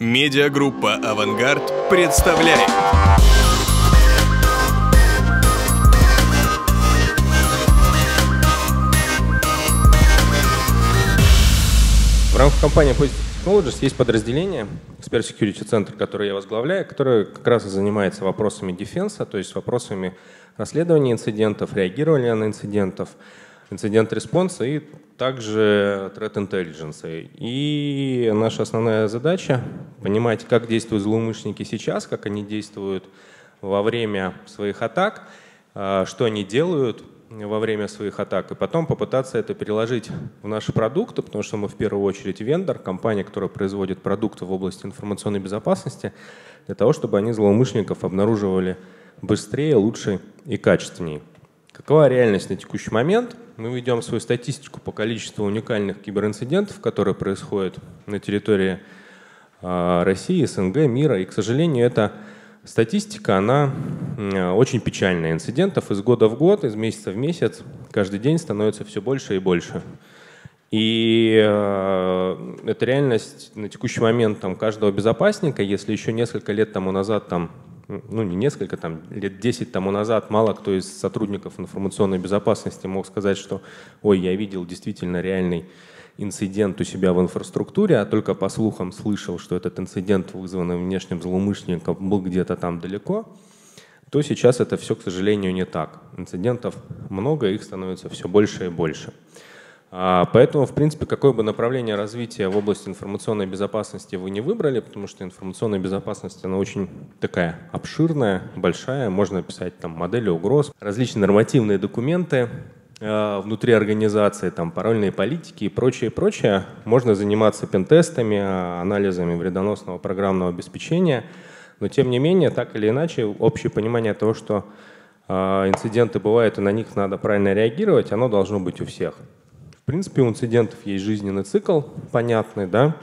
Медиагруппа «Авангард» представляет. В рамках компании Positive Technologies есть подразделение Expert Security Center, которое я возглавляю, которое как раз и занимается вопросами дефенса, то есть вопросами расследования инцидентов, реагирования на инцидентов, инцидент-респонса и также threat intelligence. И наша основная задача — понимать, как действуют злоумышленники сейчас, как они действуют во время своих атак, что они делают во время своих атак, и потом попытаться это переложить в наши продукты, потому что мы в первую очередь вендор, компания, которая производит продукты в области информационной безопасности, для того, чтобы они злоумышленников обнаруживали быстрее, лучше и качественнее. Какова реальность на текущий момент? Мы ведем свою статистику по количеству уникальных киберинцидентов, которые происходят на территории России, СНГ, мира, и, к сожалению, эта статистика, она очень печальная. Инцидентов из года в год, из месяца в месяц, каждый день становится все больше и больше. И эта реальность на текущий момент каждого безопасника. Если еще несколько лет тому назад, не несколько, лет 10 тому назад мало кто из сотрудников информационной безопасности мог сказать, что «Ой, я видел действительно реальный инцидент у себя в инфраструктуре», а только по слухам слышал, что этот инцидент, вызванный внешним злоумышленником, был где-то там далеко, то сейчас это все, к сожалению, не так. Инцидентов много, их становится все больше и больше. Поэтому, в принципе, какое бы направление развития в области информационной безопасности вы не выбрали, потому что информационная безопасность, она очень такая обширная, большая, можно писать модели угроз, различные нормативные документы внутри организации, парольные политики и прочее. Можно заниматься пентестами, анализами вредоносного программного обеспечения, но тем не менее, так или иначе, общее понимание того, что инциденты бывают и на них надо правильно реагировать, оно должно быть у всех. В принципе, у инцидентов есть жизненный цикл, понятный, да?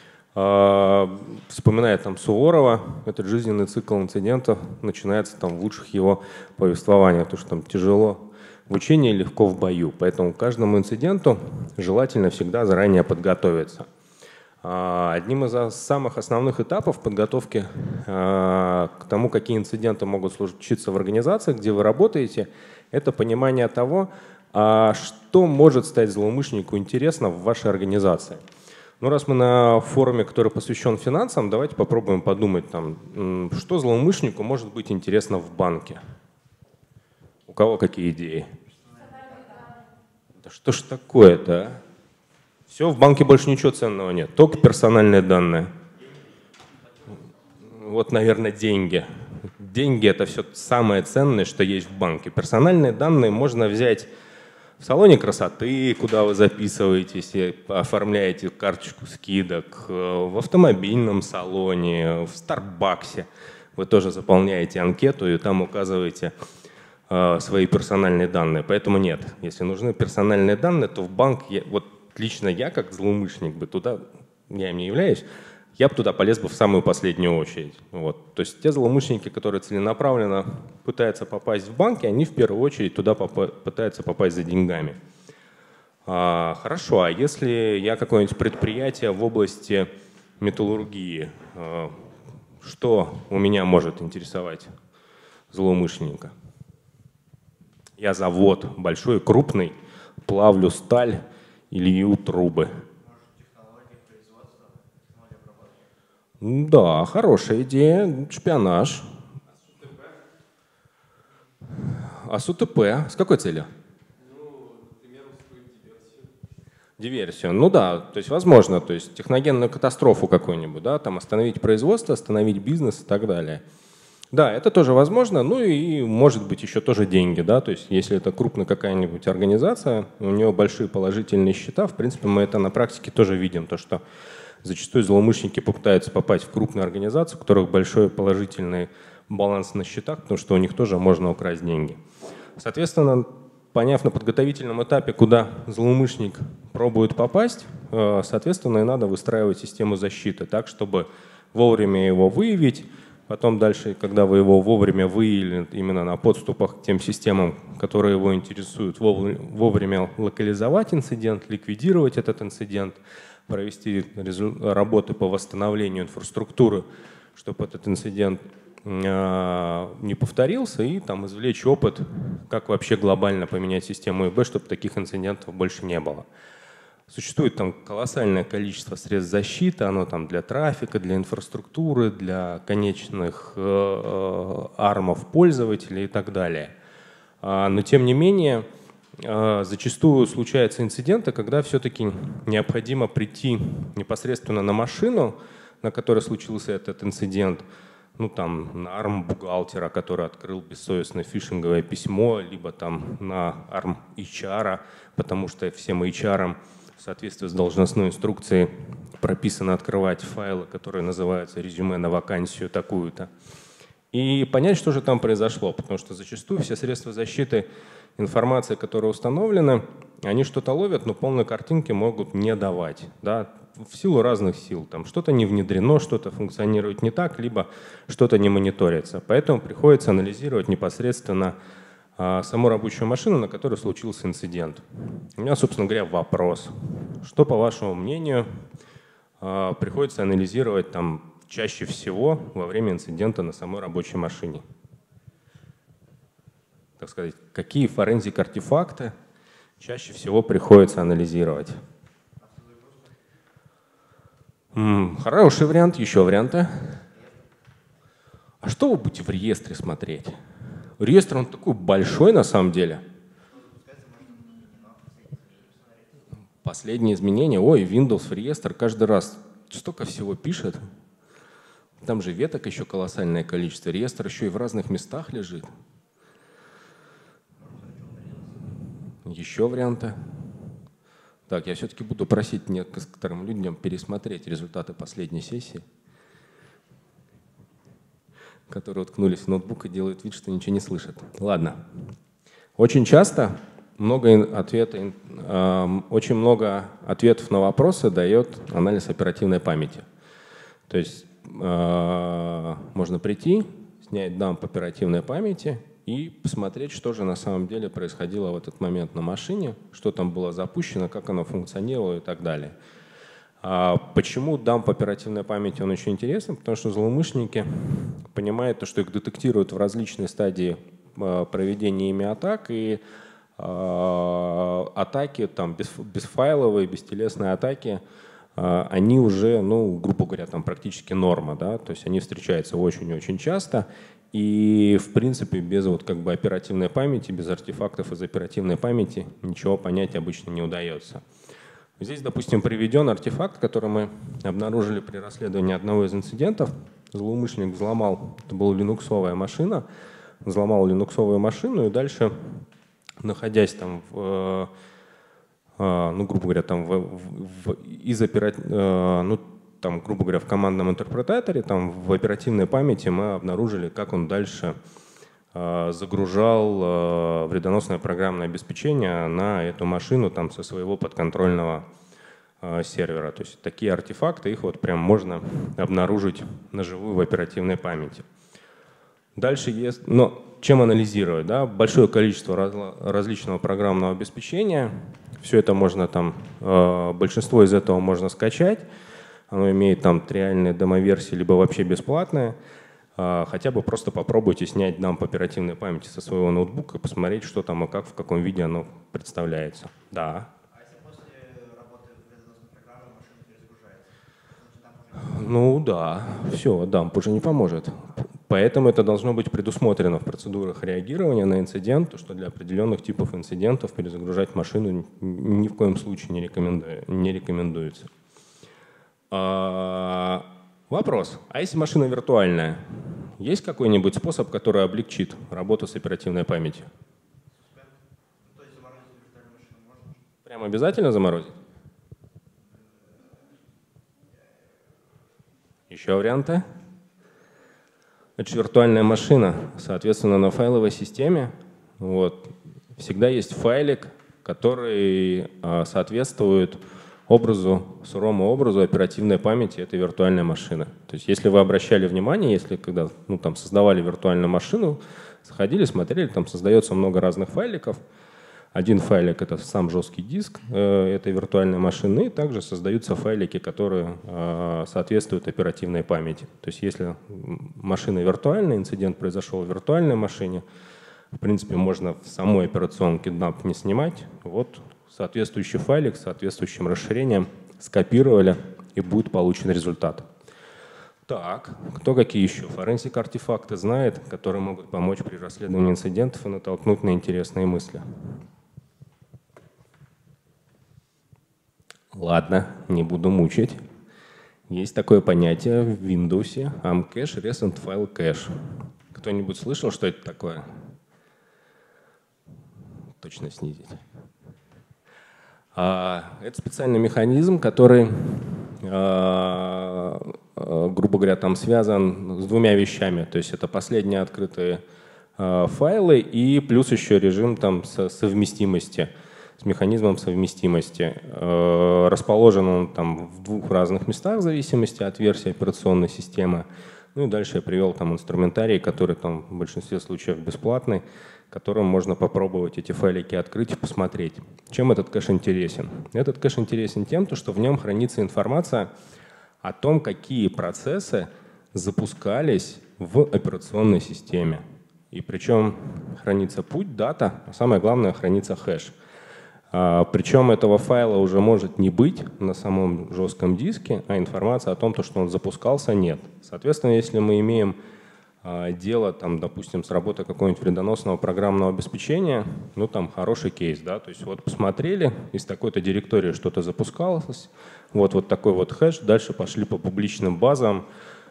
Вспоминая Суворова, этот жизненный цикл инцидентов начинается в лучших его повествованиях, потому что тяжело в учении, легко в бою. Поэтому к каждому инциденту желательно всегда заранее подготовиться. Одним из самых основных этапов подготовки к тому, какие инциденты могут случиться в организации, где вы работаете, это понимание того, что может стать злоумышленнику интересно в вашей организации. Раз мы на форуме, который посвящен финансам, давайте попробуем подумать, что злоумышленнику может быть интересно в банке. У кого какие идеи? Да что ж такое-то, а? Все, в банке больше ничего ценного нет, только персональные данные. Вот, наверное, деньги. Деньги — это все самое ценное, что есть в банке. Персональные данные можно взять в салоне красоты, куда вы записываетесь и оформляете карточку скидок, в автомобильном салоне, в Старбаксе. Вы тоже заполняете анкету и там указываете свои персональные данные. Поэтому нет, если нужны персональные данные, то в банк, лично я как злоумышленник туда, я им не являюсь, я бы туда полез в самую последнюю очередь. То есть те злоумышленники, которые целенаправленно пытаются попасть в банки, они в первую очередь туда пытаются попасть за деньгами. Хорошо, а если я какое-нибудь предприятие в области металлургии, что у меня может интересовать злоумышленника? Я завод большой, крупный, плавлю сталь и лью трубы. Да, хорошая идея. Шпионаж. АСУТП. С какой целью? Например, устроить диверсию. Диверсию. Да, то есть возможно, техногенную катастрофу какую-нибудь, да, остановить производство, остановить бизнес и так далее. Да, это тоже возможно, и может быть еще тоже деньги, да, то есть если это крупная какая-нибудь организация, у нее большие положительные счета, в принципе, мы это на практике тоже видим, то что зачастую злоумышленники попытаются попасть в крупную организацию, у которых большой положительный баланс на счетах, потому что у них тоже можно украсть деньги. Соответственно, поняв на подготовительном этапе, куда злоумышленник пробует попасть, соответственно, и надо выстраивать систему защиты так, чтобы вовремя его выявить. Потом дальше, когда вы его вовремя выявили именно на подступах к тем системам, которые его интересуют, вовремя локализовать инцидент, ликвидировать этот инцидент, провести работы по восстановлению инфраструктуры, чтобы этот инцидент не повторился, и там извлечь опыт, как вообще глобально поменять систему ИБ, чтобы таких инцидентов больше не было. Существует там колоссальное количество средств защиты, оно там для трафика, для инфраструктуры, для конечных армов пользователей и так далее. Но тем не менее, зачастую случаются инциденты, когда все-таки необходимо прийти непосредственно на машину, на которой случился этот инцидент, ну там на арм бухгалтера, который открыл бессовестное фишинговое письмо, либо там на арм HR, потому что всем HR в соответствии с должностной инструкцией прописано открывать файлы, которые называются резюме на вакансию такую-то. И понять, что же там произошло, потому что зачастую все средства защиты информации, которые установлены, они что-то ловят, но полной картинки могут не давать. Да? В силу разных сил. Там что-то не внедрено, что-то функционирует не так, либо что-то не мониторится. Поэтому приходится анализировать непосредственно саму рабочую машину, на которой случился инцидент. У меня, собственно говоря, вопрос. Что, по вашему мнению, приходится анализировать там чаще всего во время инцидента на самой рабочей машине? Так сказать, какие форензик-артефакты чаще всего приходится анализировать? Хороший вариант. Еще варианты. А что вы будете в реестре смотреть? Реестр, он такой большой на самом деле. Последние изменения. Ой, Windows в реестр каждый раз столько всего пишет. Там же веток еще колоссальное количество. Реестр еще и в разных местах лежит. Еще варианты. Так, я все-таки буду просить некоторым людям пересмотреть результаты последней сессии, которые уткнулись в ноутбук и делают вид, что ничего не слышат. Ладно. Очень часто очень много ответов на вопросы дает анализ оперативной памяти. То есть можно прийти, снять дамп оперативной памяти и посмотреть, что же на самом деле происходило в этот момент на машине, что там было запущено, как оно функционировало и так далее. Почему дамп оперативной памяти он очень интересен? Потому что злоумышленники понимают, что их детектируют в различной стадии проведения ими атак, и атаки, там, бесфайловые, бестелесные атаки, они уже, ну, грубо говоря, там практически норма, да? То есть они встречаются очень-очень часто, и в принципе без вот как бы оперативной памяти, без артефактов из оперативной памяти ничего понять обычно не удается. Здесь, допустим, приведен артефакт, который мы обнаружили при расследовании одного из инцидентов. Злоумышленник взломал, это была линуксовая машина, взломал линуксовую машину и дальше, находясь там ну, грубо говоря, там там, грубо говоря, в командном интерпретаторе, там в оперативной памяти мы обнаружили, как он дальше загружал вредоносное программное обеспечение на эту машину там со своего подконтрольного сервера. То есть такие артефакты, их вот прям можно обнаружить наживую в оперативной памяти. Дальше есть, но чем анализировать? Да? Большое количество различного программного обеспечения. Все это можно там, большинство из этого можно скачать. Оно имеет там триальные демоверсии, либо вообще бесплатные. Хотя бы просто попробуйте снять дамп оперативной памяти со своего ноутбука и посмотреть, что там и как, в каком виде оно представляется. Да. А если после работы вредоносной программы машина перезагружается? Ну да, все, дамп уже не поможет. Поэтому это должно быть предусмотрено в процедурах реагирования на инцидент, что для определенных типов инцидентов перезагружать машину ни в коем случае не рекомендуется. Вопрос. А если машина виртуальная, есть какой-нибудь способ, который облегчит работу с оперативной памятью? То есть заморозить виртуальную машину можно? Прям обязательно заморозить? Еще варианты? Это же виртуальная машина, соответственно, на файловой системе вот, всегда есть файлик, который соответствует суровому образу оперативной памяти этой виртуальной машины. То есть если вы обращали внимание, если когда там создавали виртуальную машину, заходили, смотрели, там создается много разных файликов. Один файлик — это сам жесткий диск этой виртуальной машины, и также создаются файлики, которые соответствуют оперативной памяти. То есть если машина виртуальная, инцидент произошел в виртуальной машине, в принципе, можно в самой операционке dump не снимать. Вот соответствующий файлик с соответствующим расширением скопировали, и будет получен результат. Так, кто какие еще форенсик артефакты знает, которые могут помочь при расследовании инцидентов и натолкнуть на интересные мысли? Ладно, не буду мучить. Есть такое понятие в Windows amcache recent file cache. Кто-нибудь слышал, что это такое? Точно снизить. Это специальный механизм, который, грубо говоря, там связан с двумя вещами. То есть это последние открытые файлы и плюс еще режим там совместимости, с механизмом совместимости. Расположен он там в двух разных местах в зависимости от версии операционной системы. Ну и дальше я привел там инструментарий, который там в большинстве случаев бесплатный, которым можно попробовать эти файлики открыть и посмотреть. Чем этот кэш интересен? Этот кэш интересен тем, что в нем хранится информация о том, какие процессы запускались в операционной системе. И причем хранится путь, дата, а самое главное хранится хэш. Причем этого файла уже может не быть на самом жестком диске, а информация о том, что он запускался, нет. Соответственно, если мы имеем дело, там, допустим, с работой какого-нибудь вредоносного программного обеспечения, ну там хороший кейс, да, то есть вот посмотрели, из такой-то директории что-то запускалось, вот такой вот хэш, дальше пошли по публичным базам,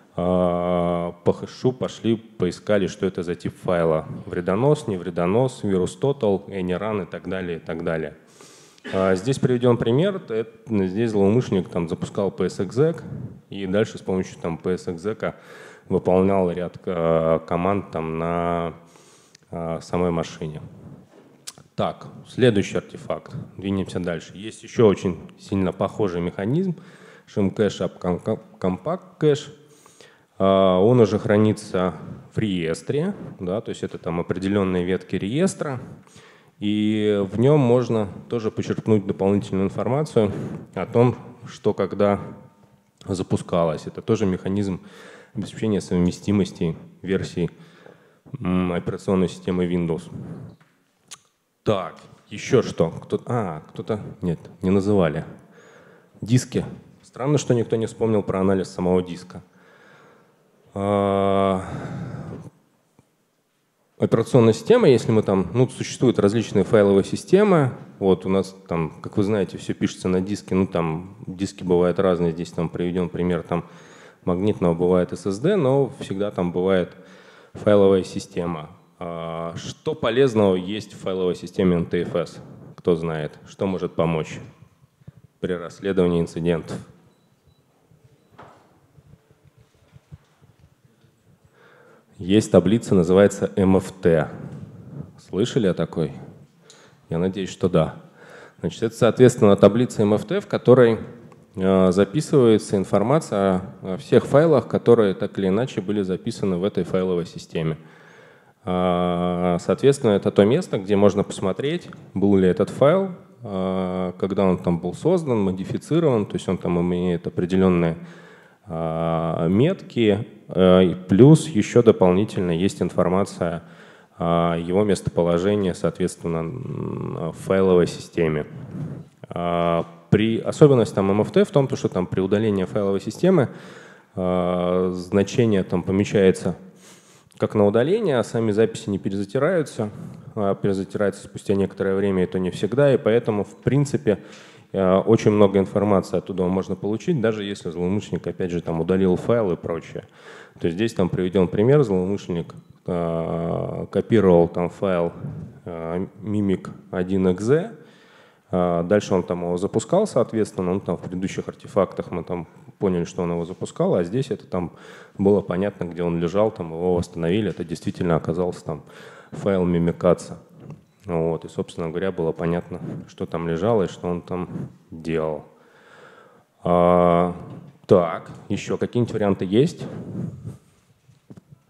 по хэшу пошли, поискали, что это за тип файла. Вредонос, не вредонос, VirusTotal, AnyRun и так далее, и так далее. Здесь приведен пример. Здесь злоумышленник там запускал PSExec и дальше с помощью там PSExec выполнял ряд команд там на самой машине. Так, следующий артефакт. Двинемся дальше. Есть еще очень сильно похожий механизм. Shimcache Compact Cache. Он уже хранится в реестре, да, то есть это там определенные ветки реестра. И в нем можно тоже почерпнуть дополнительную информацию о том, что когда запускалось. Это тоже механизм обеспечения совместимости версий операционной системы Windows. Так, еще что? Кто-то... Нет, не называли. Диски. Странно, что никто не вспомнил про анализ самого диска. Операционная система, если мы там, существуют различные файловые системы, вот у нас там, как вы знаете, все пишется на диске, там диски бывают разные, здесь там приведен пример там магнитного, бывает SSD, но всегда там бывает файловая система. Что полезного есть в файловой системе NTFS? Кто знает, что может помочь при расследовании инцидентов? Есть таблица, называется MFT. Слышали о такой? Я надеюсь, что да. Значит, это, соответственно, таблица MFT, в которой записывается информация о всех файлах, которые так или иначе были записаны в этой файловой системе. Соответственно, это то место, где можно посмотреть, был ли этот файл, когда он там был создан, модифицирован, то есть он там имеет определенные метки, плюс еще дополнительно есть информация о его местоположении, соответственно, в файловой системе. Особенность там MFT в том, что там при удалении файловой системы значение там помечается как на удаление, а сами записи не перезатираются, перезатираются спустя некоторое время, и то не всегда, и поэтому, в принципе, очень много информации оттуда можно получить, даже если злоумышленник, опять же, там удалил файл и прочее. То есть здесь там приведен пример, злоумышленник копировал там файл mimic1.exe, дальше он там его запускал, соответственно, он там в предыдущих артефактах мы там поняли, что он его запускал, а здесь это там было понятно, где он лежал, там его восстановили, это действительно оказался там файл мимикаться. Вот, и, собственно говоря, было понятно, что там лежало и что он там делал. Так, еще какие-нибудь варианты есть?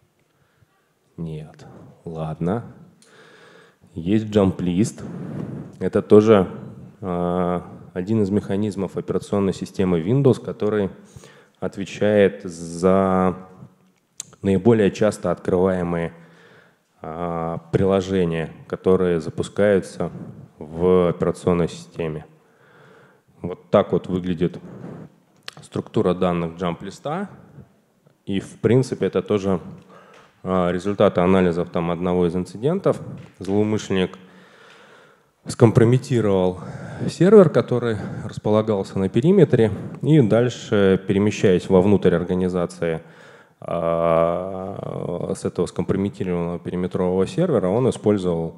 Нет. Ладно. Есть jump list. это тоже один из механизмов операционной системы Windows, который отвечает за наиболее часто открываемые приложения, которые запускаются в операционной системе. Вот так вот выглядит структура данных джамп-листа. И в принципе это тоже результаты анализов там одного из инцидентов. Злоумышленник скомпрометировал сервер, который располагался на периметре, и дальше, перемещаясь вовнутрь организации с этого скомпрометированного периметрового сервера, он использовал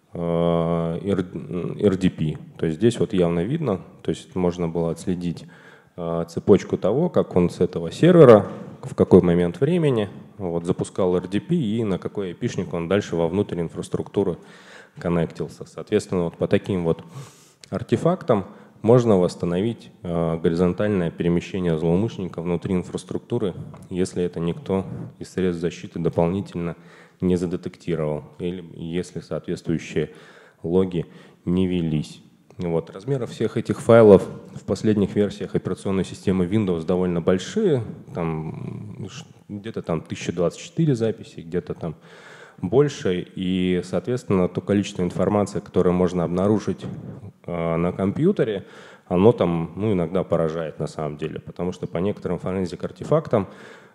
RDP. То есть здесь вот явно видно, то есть можно было отследить цепочку того, как он с этого сервера, в какой момент времени вот, запускал RDP и на какой IP-шник он дальше вовнутрь инфраструктуры коннектился. Соответственно, вот по таким вот артефактам можно восстановить горизонтальное перемещение злоумышленника внутри инфраструктуры, если это никто из средств защиты дополнительно не задетектировал, или если соответствующие логи не велись. Вот. Размеры всех этих файлов в последних версиях операционной системы Windows довольно большие, где-то там 1024 записи, где-то там больше, и, соответственно, то количество информации, которое можно обнаружить на компьютере, оно там иногда поражает на самом деле, потому что по некоторым форензик-артефактам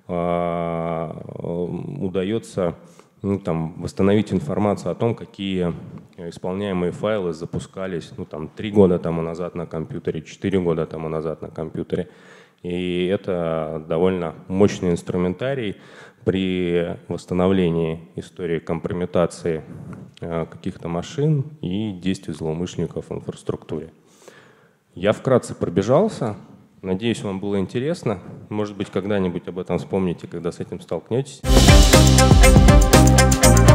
удается восстановить информацию о том, какие исполняемые файлы запускались 3 года тому назад на компьютере, 4 года тому назад на компьютере. И это довольно мощный инструментарий при восстановлении истории компрометации каких-то машин и действий злоумышленников в инфраструктуре. Я вкратце пробежался. Надеюсь, вам было интересно. Может быть, когда-нибудь об этом вспомните, когда с этим столкнетесь.